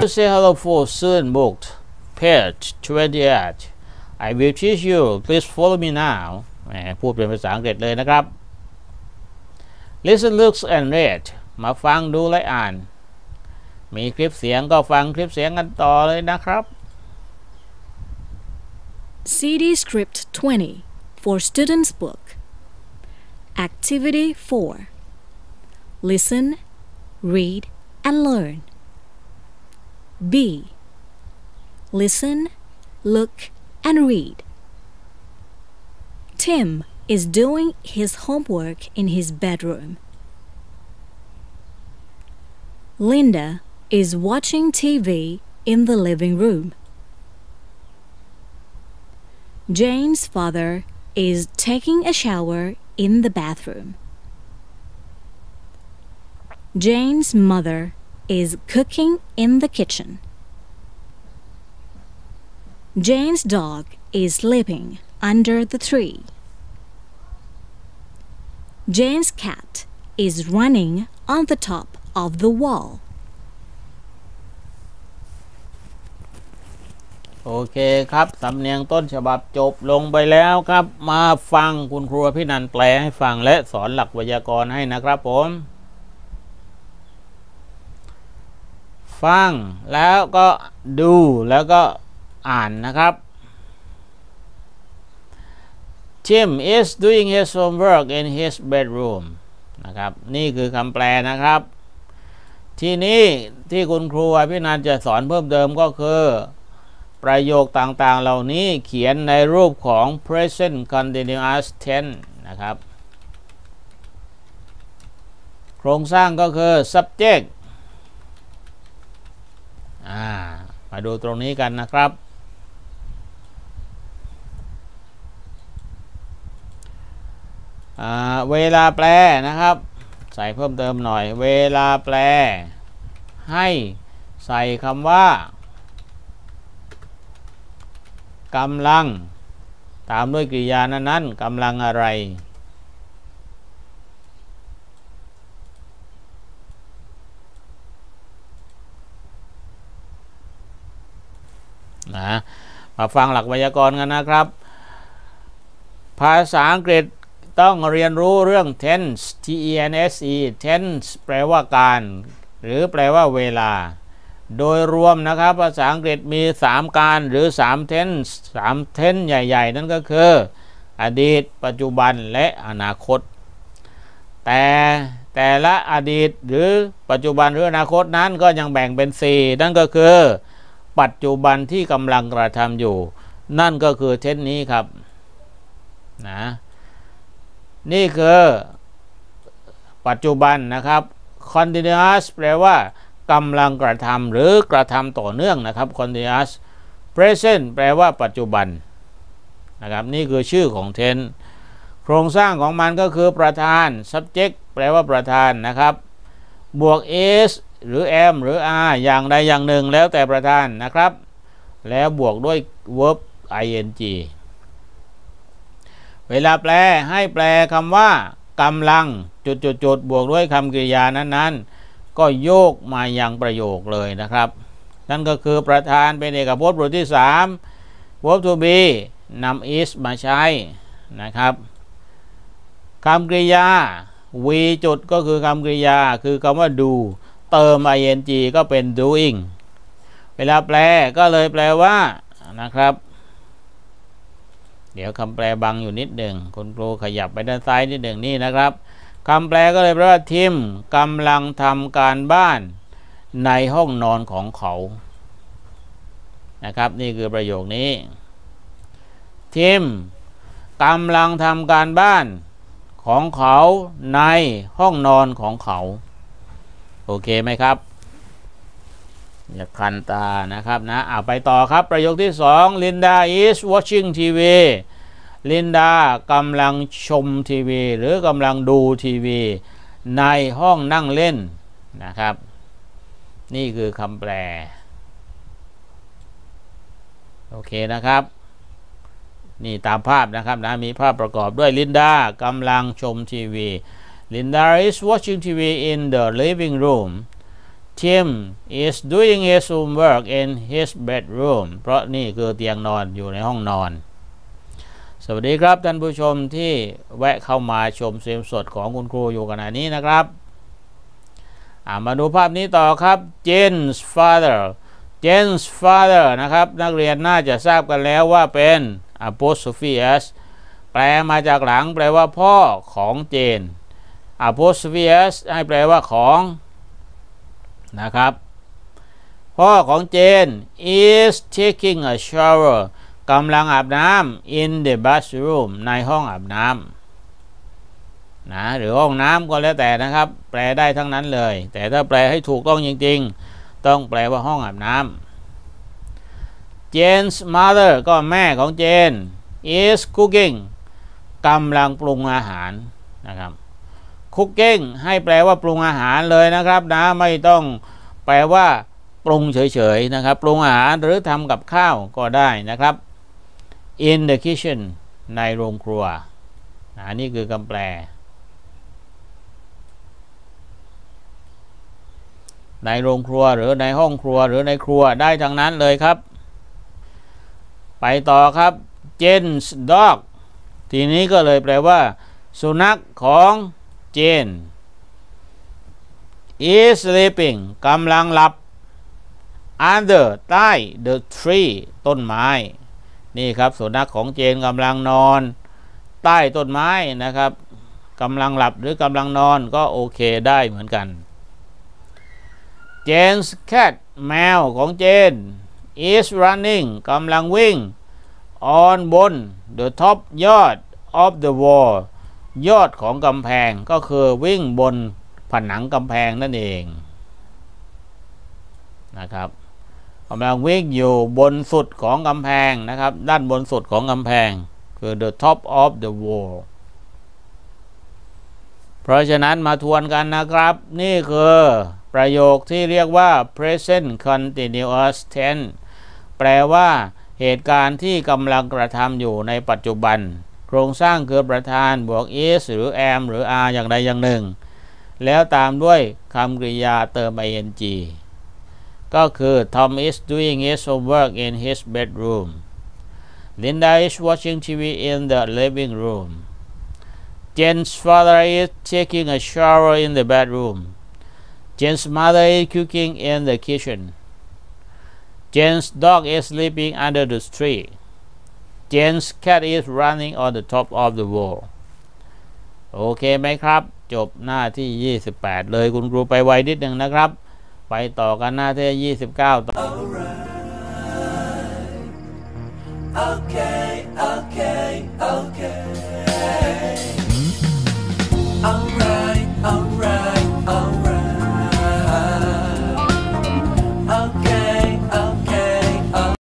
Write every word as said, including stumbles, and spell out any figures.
to say hello for student book page twenty-eight I will teach you please follow me now แหมพูดเป็นภาษาอังกฤษเลยนะครับ listen look and read มาฟังดูและอ่านมีคลิปเสียงก็ฟังคลิปเสียงกันต่อเลยนะครับซี ดี Script twenty for Students Book Activity four Listen, read, and learn. B. Listen, look, and read. Tim is doing his homework in his bedroom. Linda is watching T V in the living room. Jane's father is taking a shower in the bathroom. Jane's mother is cooking in the kitchen. Jane's dog is sleeping under the tree. Jane's cat is running on the top of the wall. โอเคครับสำเนียงต้นฉบับจบลงไปแล้วครับมาฟังคุณครูพี่นันแปลให้ฟังและสอนหลักไวยากรณ์ให้นะครับผมฟังแล้วก็ดูแล้วก็อ่านนะครับ Tim is doing his homework in his bedroom นะครับนี่คือคำแปลนะครับทีนี้ที่คุณครูพี่นันจะสอนเพิ่มเติมก็คือประโยคต่างๆเหล่านี้เขียนในรูปของ present continuous tense นะครับโครงสร้างก็คือ subjectมาดูตรงนี้กันนะครับเวลาแปลนะครับใส่เพิ่มเติมหน่อยเวลาแปลให้ใส่คำว่ากำลังตามด้วยกริยานั้นๆกำลังอะไรนะมาฟังหลักไวยากรณ์กันนะครับภาษาอังกฤษต้องเรียนรู้เรื่อง tense t e n s e tense แปลว่าการหรือแปลว่าเวลาโดยรวมนะครับภาษาอังกฤษมีสามการหรือสาม tense สาม tense ใหญ่ๆนั่นก็คืออดีตปัจจุบันและอนาคตแต่แต่ละอดีตหรือปัจจุบันหรืออนาคตนั้นก็ยังแบ่งเป็นสี่นั่นก็คือปัจจุบันที่กำลังกระทำอยู่นั่นก็คือเทนนี้ครับนะนี่คือปัจจุบันนะครับ continuous แปลว่ากำลังกระทำหรือกระทำต่อเนื่องนะครับ continuous present แปลว่าปัจจุบันนะครับนี่คือชื่อของเทนโครงสร้างของมันก็คือประธาน subject แปลว่าประธานนะครับบวก is หรือ am หรือ are อย่างใดอย่างหนึ่งแล้วแต่ประธานนะครับแล้วบวกด้วย verb ing เวลาแปลให้แปลคำว่ากำลังจุดๆๆบวกด้วยคำกริยานั้นๆก็โยกมายังประโยคเลยนะครับนั่นก็คือประธานเป็นเอกพจน์บทที่สาม verb to be นำ is มาใช้นะครับคำกริยา we จุดก็คือคำกริยาคือคำว่า do เติม ing ก็เป็น doing เวลาแปลก็เลยแปลว่านะครับเดี๋ยวคำแปลบังอยู่นิดหนึ่งคุณครูขยับไปด้านซ้ายนิดหนึ่งนี่นะครับคำแปลก็เลยแปลว่าทิมกำลังทำการบ้านในห้องนอนของเขานะครับนี่คือประโยคนี้ทิมกำลังทำการบ้านของเขาในห้องนอนของเขาโอเคไหมครับอย่าคันตานะครับนะเอาไปต่อครับประโยคที่สอง Linda is watching ที วี ลินดากำลังชมทีวีหรือกำลังดูทีวีในห้องนั่งเล่นนะครับนี่คือคำแปลโอเคนะครับนี่ตามภาพนะครับนะมีภาพประกอบด้วยลินดากำลังชมทีวี Linda is watching ที วี in the living room Tim is doing his homework in his bedroom เพราะนี่คือเตียงนอนอยู่ในห้องนอนสวัสดีครับท่านผู้ชมที่แวะเข้ามาชมเสียงสดของคุณครูอยู่ขณะนี้นะครับมาดูภาพนี้ต่อครับ Jane's father Jane's father นะครับนักเรียนน่าจะทราบกันแล้วว่าเป็น apostrophe s แปลมาจากหลังแปลว่าพ่อของเจน apostrophe s ให้แปลว่าของนะครับพ่อของเจน is taking a shower กำลังอาบน้ำ in the bathroom ในห้องอาบน้ำนะหรือห้องน้ำก็แล้วแต่นะครับแปลได้ทั้งนั้นเลยแต่ถ้าแปลให้ถูกต้องจริงๆต้องแปลว่าห้องอาบน้ำ Jane's mother ก็แม่ของเจน is cooking กำลังปรุงอาหารนะครับ cooking ให้แปลว่าปรุงอาหารเลยนะครับนะไม่ต้องแปลว่าปรุงเฉยๆนะครับปรุงอาหารหรือทำกับข้าวก็ได้นะครับ in the kitchen ในโรงครัวอันนี้คือคำแปลในโรงครัวหรือในห้องครัวหรือในครัวได้ทั้งนั้นเลยครับไปต่อครับ Jane's dog ทีนี้ก็เลยแปลว่าสุนัขของเจน is sleeping กำลังหลับ under ใต้ the tree ต้นไม้นี่ครับสุนัขของเจนกำลังนอนใต้ต้นไม้นะครับกำลังหลับหรือกำลังนอนก็โอเคได้เหมือนกัน Jane's cat แมวของเจน is running กำลังวิ่ง on บน the top ยอด of the wall ยอดของกำแพงก็คือวิ่งบนผนังกำแพงนั่นเองนะครับกำลังวิ่งอยู่บนสุดของกำแพงนะครับด้านบนสุดของกำแพงคือ the top of the wall เพราะฉะนั้นมาทวนกันนะครับนี่คือประโยคที่เรียกว่า present continuous tense แปลว่าเหตุการณ์ที่กำลังกระทำอยู่ในปัจจุบันโครงสร้างคือประธานบวก is หรือ am หรือ are อย่างใดอย่างหนึ่งแล้วตามด้วยคำกริยาเติม ing ก็คือ Tom is doing his homework in his bedroom Linda is watching ที วี in the living room Jane's father is taking a shower in the bedroom Jane's mother is cooking in the kitchen Jane's dog is sleeping under the tree Jane's cat is running on the top of the wall โอเคไหมครับจบหน้าที่ยี่สิบแปดเลยคุณครูไปไวนิดหนึ่งนะครับไปต่อกันหน้าที่ยี่สิบเก้าต่อ Okay, okay, okay.